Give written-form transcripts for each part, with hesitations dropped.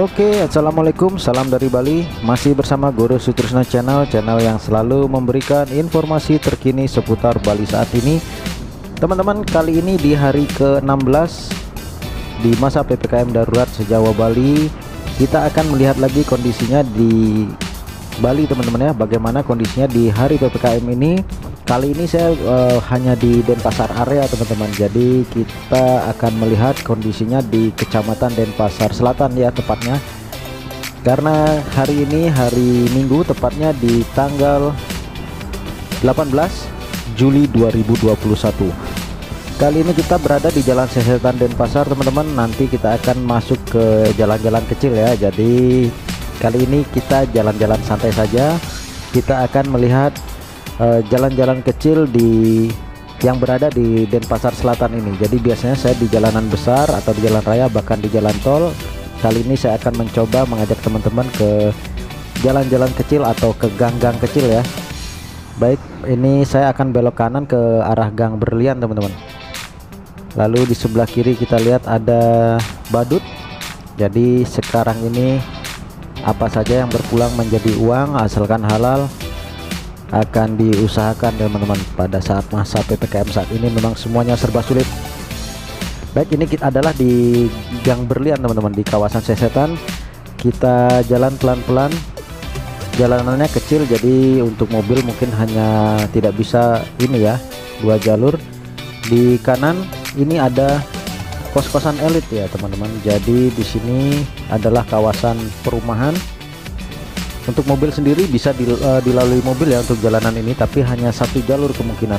Oke, assalamualaikum, salam dari Bali. Masih bersama Guru Sutrisno Channel yang selalu memberikan informasi terkini seputar Bali saat ini. Teman-teman, kali ini di hari ke-16 di masa PPKM darurat se-Jawa Bali, kita akan melihat lagi kondisinya di Bali, teman-teman ya. Bagaimana kondisinya di hari PPKM ini? Kali ini saya hanya di Denpasar area, teman-teman. Jadi kita akan melihat kondisinya di Kecamatan Denpasar Selatan ya, tepatnya. Karena hari ini hari Minggu, tepatnya di tanggal 18 Juli 2021. Kali ini kita berada di Jalan Sesetan Denpasar, teman-teman. Nanti kita akan masuk ke jalan-jalan kecil ya. Jadi kali ini kita jalan-jalan santai saja. Kita akan melihat jalan-jalan kecil yang berada di Denpasar Selatan ini. Jadi biasanya saya di jalanan besar atau di jalan raya, bahkan di jalan tol. Kali ini saya akan mencoba mengajak teman-teman ke jalan-jalan kecil atau ke gang-gang kecil ya. Baik, ini saya akan belok kanan ke arah Gang Berlian, teman-teman. Lalu di sebelah kiri kita lihat ada badut. Jadi sekarang ini apa saja yang berpulang menjadi uang asalkan halal akan diusahakan, teman-teman. Pada saat masa PPKM saat ini memang semuanya serba sulit. Baik, ini kita adalah di Gang Berlian, teman-teman, di kawasan Sesetan. Kita jalan pelan-pelan, jalanannya kecil, jadi untuk mobil mungkin hanya tidak bisa ini ya, 2 jalur. Di kanan ini ada kos-kosan elit ya, teman-teman. Jadi di sini adalah kawasan perumahan. Untuk mobil sendiri bisa dilalui mobil ya untuk jalanan ini, tapi hanya 1 jalur kemungkinan.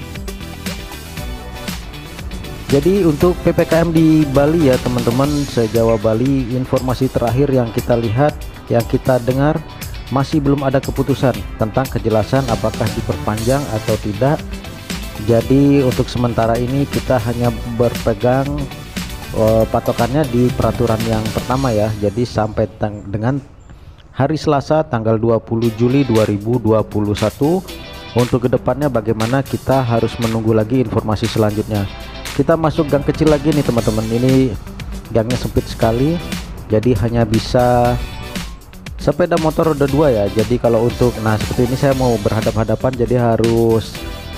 Jadi untuk PPKM di Bali ya, teman-teman, se-Jawa Bali, informasi terakhir yang kita lihat, yang kita dengar, masih belum ada keputusan tentang kejelasan apakah diperpanjang atau tidak. Jadi untuk sementara ini kita hanya berpegang patokannya di peraturan yang pertama ya. Jadi sampai dengan hari Selasa tanggal 20 Juli 2021. Untuk kedepannya bagaimana kita harus menunggu lagi informasi selanjutnya. Kita masuk gang kecil lagi nih, teman-teman. Ini gangnya sempit sekali, jadi hanya bisa sepeda motor roda 2 ya. Jadi kalau untuk seperti ini saya mau berhadap-hadapan, jadi harus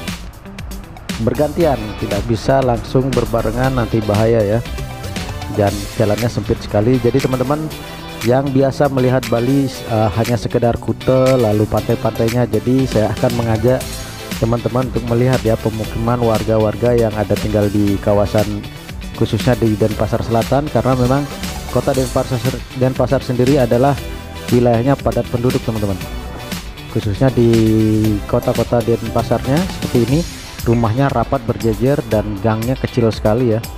bergantian, tidak bisa langsung berbarengan, nanti bahaya ya. Dan jalannya sempit sekali. Jadi teman-teman yang biasa melihat Bali hanya sekedar Kuta lalu pantai-pantainya, jadi saya akan mengajak teman-teman untuk melihat ya pemukiman warga-warga yang ada tinggal di kawasan khususnya di Denpasar Selatan, karena memang kota Denpasar sendiri adalah wilayahnya padat penduduk, teman-teman. Khususnya di kota-kota Denpasarnya seperti ini, rumahnya rapat berjejer dan gangnya kecil sekali ya.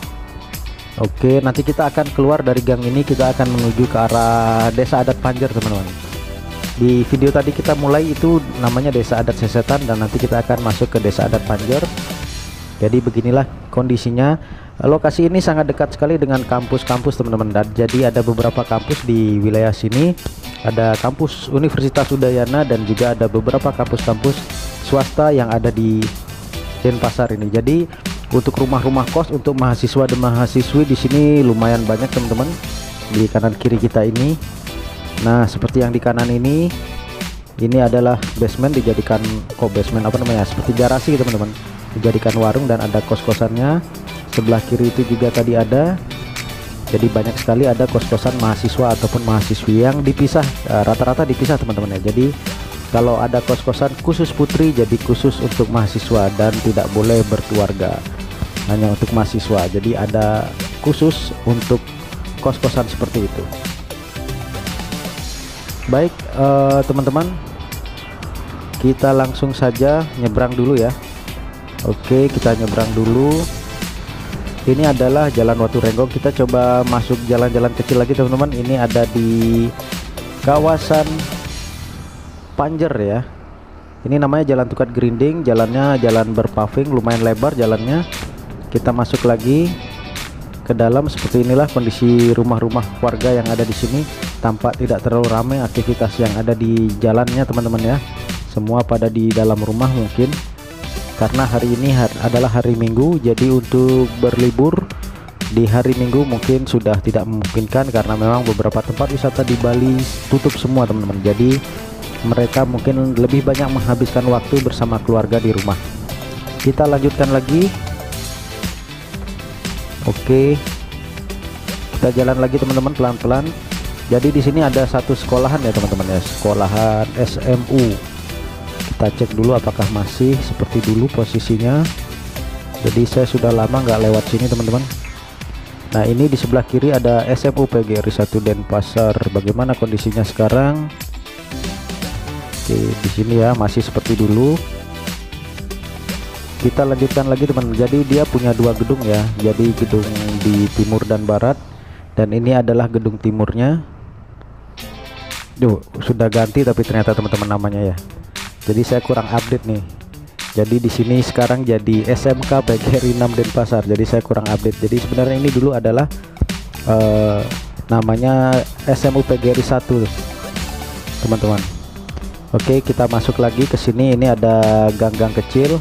Oke, nanti kita akan keluar dari gang ini, kita akan menuju ke arah Desa Adat Panjer, teman-teman. Di video tadi kita mulai itu namanya Desa Adat Sesetan, dan nanti kita akan masuk ke Desa Adat Panjer. Jadi beginilah kondisinya. Lokasi ini sangat dekat sekali dengan kampus-kampus, teman-teman. Jadi ada beberapa kampus di wilayah sini. Ada kampus Universitas Udayana dan juga ada beberapa kampus-kampus swasta yang ada di Denpasar ini. Jadi untuk rumah-rumah kos untuk mahasiswa dan mahasiswi di sini lumayan banyak, teman-teman, di kanan kiri kita ini. Nah, seperti yang di kanan ini adalah basement, dijadikan basement apa namanya? Seperti garasi, teman-teman. Dijadikan warung dan ada kos-kosannya. Sebelah kiri itu juga tadi ada. Jadi banyak sekali ada kos-kosan mahasiswa ataupun mahasiswi yang dipisah, rata-rata dipisah, teman-teman ya. Jadi kalau ada kos-kosan khusus putri, jadi khusus untuk mahasiswa dan tidak boleh berkeluarga, hanya untuk mahasiswa. Jadi ada khusus untuk kos-kosan seperti itu. Baik, teman-teman, kita langsung saja nyebrang dulu ya. Oke, kita nyebrang dulu. Ini adalah Jalan Watu Renggong. Kita coba masuk jalan-jalan kecil lagi, teman-teman. Ini ada di kawasan Panjer ya. Ini namanya Jalan Tukat Grinding. Jalannya jalan berpaving, lumayan lebar jalannya. Kita masuk lagi ke dalam. Seperti inilah kondisi rumah-rumah warga yang ada di sini. Tampak tidak terlalu ramai aktivitas yang ada di jalannya, teman-teman ya. Semua pada di dalam rumah mungkin karena hari ini adalah hari Minggu. Jadi untuk berlibur di hari Minggu mungkin sudah tidak memungkinkan karena memang beberapa tempat wisata di Bali tutup semua teman-teman. Jadi mereka mungkin lebih banyak menghabiskan waktu bersama keluarga di rumah. Kita lanjutkan lagi. Oke, kita jalan lagi teman-teman pelan-pelan. Jadi di sini ada satu sekolahan ya teman-teman ya, sekolahan SMU. Kita cek dulu apakah masih seperti dulu posisinya. Jadi saya sudah lama nggak lewat sini teman-teman. Nah ini di sebelah kiri ada SMU PGRI 1 Denpasar. Bagaimana kondisinya sekarang? Oke, di sini ya masih seperti dulu. Kita lanjutkan lagi teman. Jadi dia punya dua gedung ya. Jadi gedung di timur dan barat. Dan ini adalah gedung timurnya. Duh, sudah ganti tapi ternyata teman-teman namanya ya. Jadi saya kurang update nih. Jadi di sini sekarang jadi SMK PGRI 6 Denpasar. Jadi saya kurang update. Jadi sebenarnya ini dulu adalah namanya SMU PGRI 1 teman-teman. Oke, kita masuk lagi ke sini. Ini ada gang-gang kecil.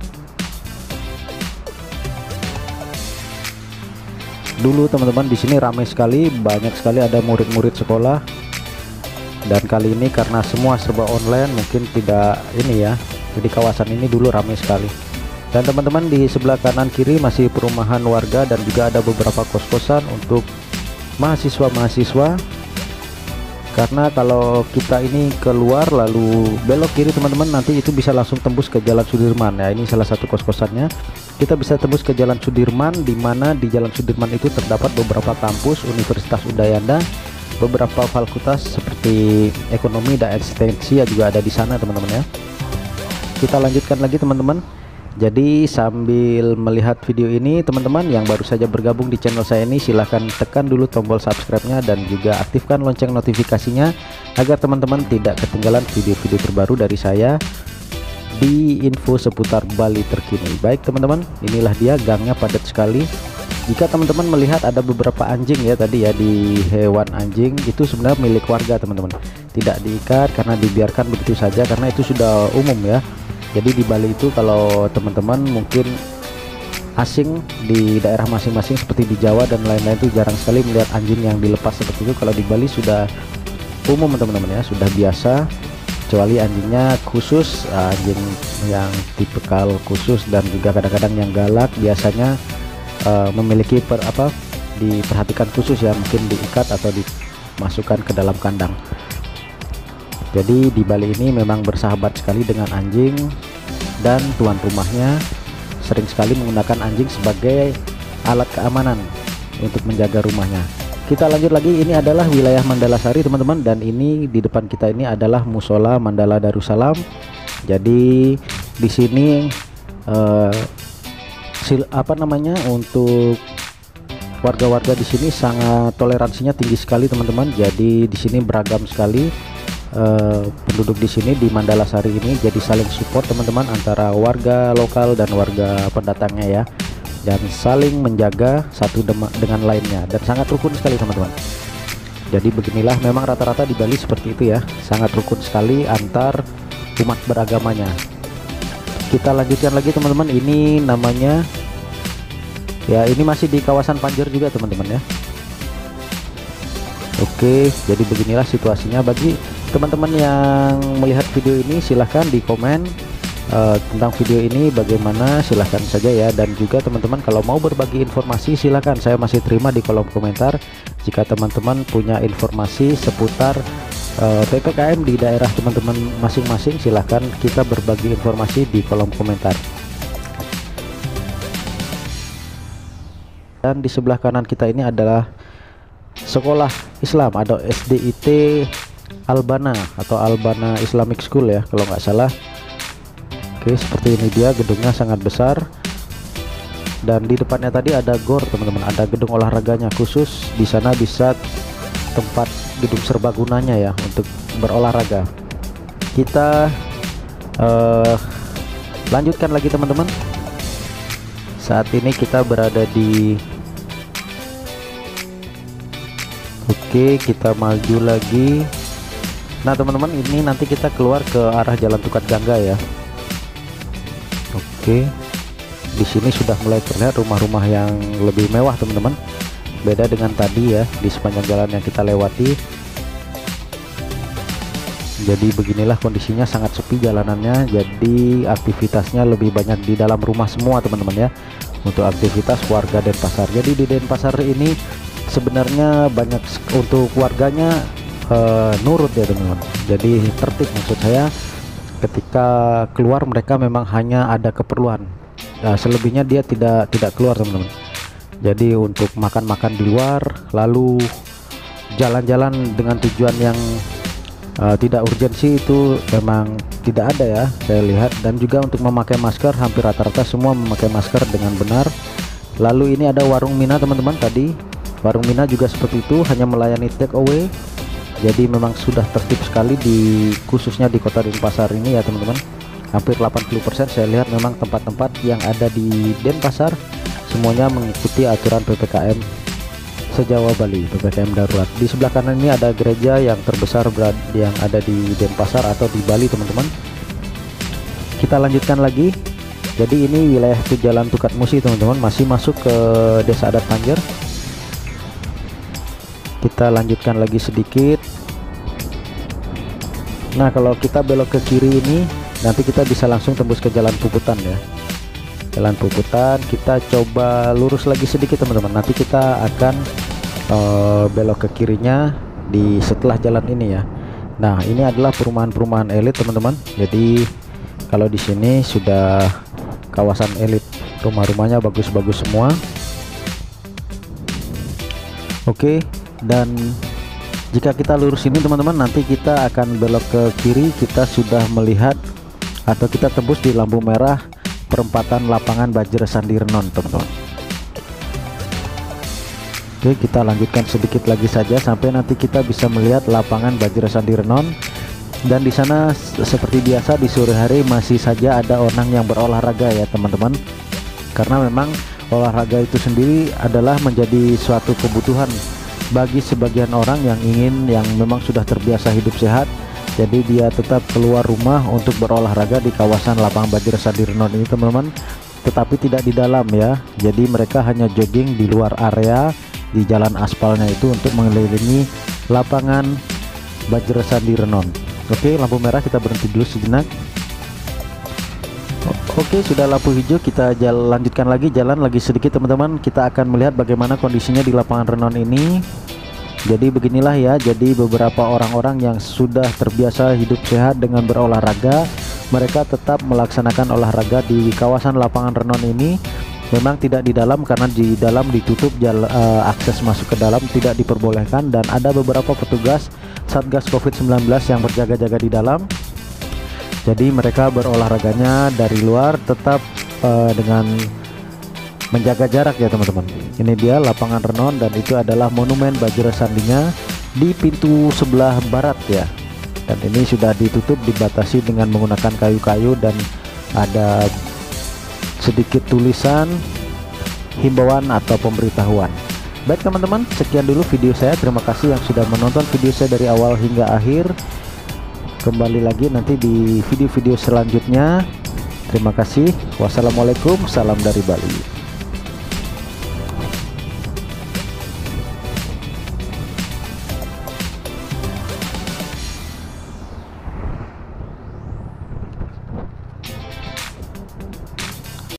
Dulu teman-teman di sini ramai sekali, banyak sekali ada murid-murid sekolah. Dan kali ini karena semua serba online mungkin tidak ini ya. Jadi kawasan ini dulu ramai sekali. Dan teman-teman di sebelah kanan kiri masih perumahan warga dan juga ada beberapa kos-kosan untuk mahasiswa-mahasiswa. Karena kalau kita ini keluar lalu belok kiri teman-teman, nanti itu bisa langsung tembus ke Jalan Sudirman ya. Ini salah satu kos-kosannya. Kita bisa tembus ke Jalan Sudirman, di mana di Jalan Sudirman itu terdapat beberapa kampus Universitas Udayana, beberapa fakultas seperti ekonomi dan eksistensi juga ada di sana teman-teman ya. Kita lanjutkan lagi teman-teman. Jadi sambil melihat video ini teman-teman yang baru saja bergabung di channel saya ini, silahkan tekan dulu tombol subscribe-nya dan juga aktifkan lonceng notifikasinya agar teman-teman tidak ketinggalan video-video terbaru dari saya di info seputar Bali terkini. Baik teman-teman, inilah dia, gangnya padat sekali. Jika teman-teman melihat ada beberapa anjing ya tadi ya, di hewan anjing itu sebenarnya milik warga teman-teman, tidak diikat karena dibiarkan begitu saja karena itu sudah umum ya. Jadi di Bali itu kalau teman-teman mungkin asing di daerah masing-masing seperti di Jawa dan lain-lain itu jarang sekali melihat anjing yang dilepas seperti itu. Kalau di Bali sudah umum teman-teman ya, sudah biasa, kecuali anjingnya khusus, anjing yang tipikal khusus dan juga kadang-kadang yang galak biasanya memiliki diperhatikan khusus ya, mungkin diikat atau dimasukkan ke dalam kandang. Jadi di Bali ini memang bersahabat sekali dengan anjing, dan tuan rumahnya sering sekali menggunakan anjing sebagai alat keamanan untuk menjaga rumahnya. Kita lanjut lagi, ini adalah wilayah Mandala Sari teman-teman, dan ini di depan kita ini adalah Musola Mandala Darussalam. Jadi di sini untuk warga-warga di sini sangat toleransinya tinggi sekali teman-teman. Jadi di sini beragam sekali penduduk di sini di Mandala Sari ini, jadi saling support teman-teman antara warga lokal dan warga pendatangnya ya, dan saling menjaga satu dengan lainnya dan sangat rukun sekali teman-teman. Jadi beginilah memang rata-rata di Bali seperti itu ya, sangat rukun sekali antar umat beragamanya. Kita lanjutkan lagi teman-teman, ini namanya ya, ini masih di kawasan Panjer juga teman-teman ya. Oke, jadi beginilah situasinya. Bagi teman-teman yang melihat video ini silahkan di komen tentang video ini bagaimana, silahkan saja ya. Dan juga teman-teman kalau mau berbagi informasi silahkan, saya masih terima di kolom komentar. Jika teman-teman punya informasi seputar PPKM di daerah teman-teman masing-masing, silahkan kita berbagi informasi di kolom komentar. Dan di sebelah kanan kita ini adalah sekolah Islam, ada SDIT Albana atau Albana Islamic School ya kalau nggak salah. Oke, seperti ini dia, gedungnya sangat besar, dan di depannya tadi ada GOR teman-teman, ada gedung olahraganya khusus. Di sana bisa tempat gedung serbagunanya ya untuk berolahraga. Kita lanjutkan lagi teman-teman. Saat ini kita berada di kita maju lagi. Nah teman-teman, ini nanti kita keluar ke arah Jalan Tukat Gangga ya. Oke, di sini sudah mulai terlihat rumah-rumah yang lebih mewah teman-teman. Beda dengan tadi ya, di sepanjang jalan yang kita lewati. Jadi beginilah kondisinya, sangat sepi jalanannya. Jadi aktivitasnya lebih banyak di dalam rumah semua teman-teman ya, untuk aktivitas warga Denpasar. Jadi di Denpasar ini sebenarnya banyak untuk warganya nurut ya teman-teman. Jadi tertib, maksud saya ketika keluar mereka memang hanya ada keperluan. Selebihnya dia tidak keluar teman-teman. Jadi untuk makan-makan di luar, lalu jalan-jalan dengan tujuan yang tidak urgensi itu memang tidak ada ya, saya lihat. Dan juga untuk memakai masker, hampir rata-rata semua memakai masker dengan benar. Lalu ini ada warung Mina teman-teman. Tadi warung Mina juga seperti itu, hanya melayani take away. Jadi memang sudah tertib sekali khususnya di kota Denpasar ini ya teman-teman. Hampir 80% saya lihat memang tempat-tempat yang ada di Denpasar semuanya mengikuti aturan PPKM se-Jawa Bali, PPKM darurat. Di sebelah kanan ini ada gereja yang terbesar yang ada di Denpasar atau di Bali teman-teman. Kita lanjutkan lagi. Jadi ini wilayah Jalan Tukat Musi teman-teman, masih masuk ke Desa Adat Panjer. Kita lanjutkan lagi sedikit. Nah, kalau kita belok ke kiri ini nanti kita bisa langsung tembus ke Jalan Puputan ya. Jalan Puputan, kita coba lurus lagi sedikit teman-teman. Nanti kita akan belok ke kirinya di setelah jalan ini ya. Nah, ini adalah perumahan-perumahan elit teman-teman. Jadi kalau di sini sudah kawasan elit, rumah-rumahnya bagus-bagus semua. Oke. Dan jika kita lurus ini teman-teman, nanti kita akan belok ke kiri. Kita sudah melihat atau kita tembus di lampu merah perempatan lapangan Bajra Sandi Renon teman-teman. Oke, kita lanjutkan sedikit lagi saja sampai nanti kita bisa melihat lapangan Bajra Sandi Renon. Dan di sana seperti biasa di sore hari masih saja ada orang yang berolahraga ya teman-teman, karena memang olahraga itu sendiri adalah menjadi suatu kebutuhan bagi sebagian orang yang memang sudah terbiasa hidup sehat. Jadi dia tetap keluar rumah untuk berolahraga di kawasan lapangan Bajra Sandi Renon ini teman-teman, tetapi tidak di dalam ya. Jadi mereka hanya jogging di luar area di jalan aspalnya itu untuk mengelilingi lapangan Bajra Sandi Renon. Oke, lampu merah, kita berhenti dulu sejenak. Oke, sudah lampu hijau, kita lanjutkan lagi, jalan lagi sedikit teman-teman. Kita akan melihat bagaimana kondisinya di lapangan Renon ini. Jadi beginilah ya, jadi beberapa orang-orang yang sudah terbiasa hidup sehat dengan berolahraga, mereka tetap melaksanakan olahraga di kawasan lapangan Renon ini. Memang tidak di dalam karena di dalam ditutup, akses masuk ke dalam tidak diperbolehkan, dan ada beberapa petugas Satgas COVID-19 yang berjaga-jaga di dalam. Jadi mereka berolahraganya dari luar tetap dengan menjaga jarak ya teman-teman. Ini dia lapangan Renon, dan itu adalah monumen Bajra Sandinya di pintu sebelah barat ya. Dan ini sudah ditutup, dibatasi dengan menggunakan kayu-kayu, dan ada sedikit tulisan himbauan atau pemberitahuan. Baik teman-teman, sekian dulu video saya. Terima kasih yang sudah menonton video saya dari awal hingga akhir. Kembali lagi nanti di video-video selanjutnya. Terima kasih. Wassalamualaikum, salam dari Bali.